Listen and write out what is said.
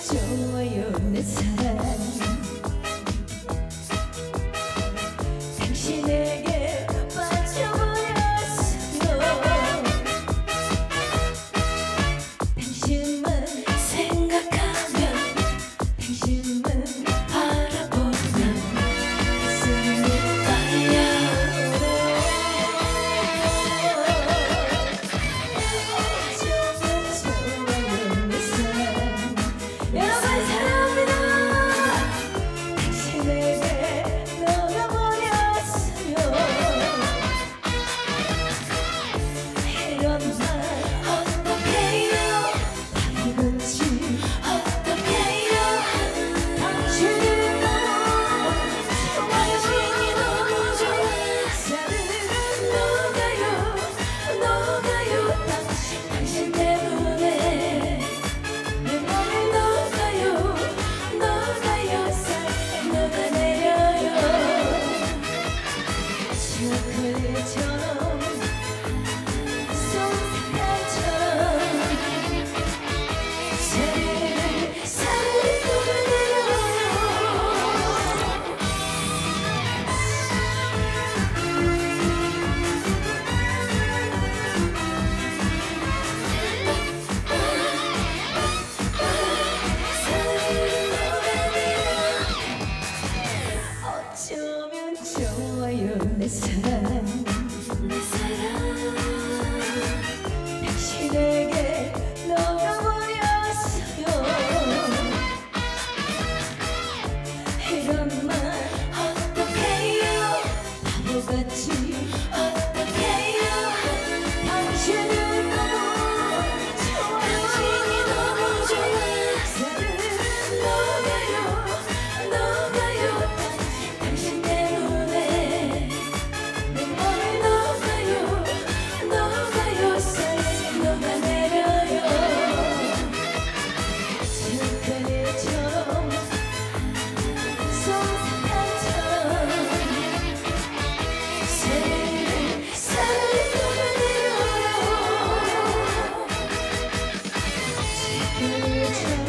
좋아요 내 사랑 당신에게 빠져버렸어요 당신만 생각하면 당신만 바라보면 가슴이 떨려요 어쩌면 좋아요 내 사랑 여러분 사랑합니다. 당신에게 녹아버렸어요 이런 말 어떡해요 바보같이 어떡해요 당신이 너무 좋아요 당신이 너무 좋아 사랑은 녹아요 녹아요 당신 때문에 내 맘이 녹아요 녹아요 살 녹아내려요 초콜릿처럼 솜사탕처럼 살을 녹아내려요 어쩌면 좋아요 내 사랑 내 사랑 당신에게 녹아버렸어요 이런 말 어떡해요 바보같이 어떡해요 당신은 너무 좋아 당신이 너무 좋아 살은 녹아요 녹아요 당신 때문에 내 맘이 녹아요 녹아요 쌀쌀 녹아내려요 초콜릿처럼 솜사탕처럼 살을 녹아내려요 초콜릿처럼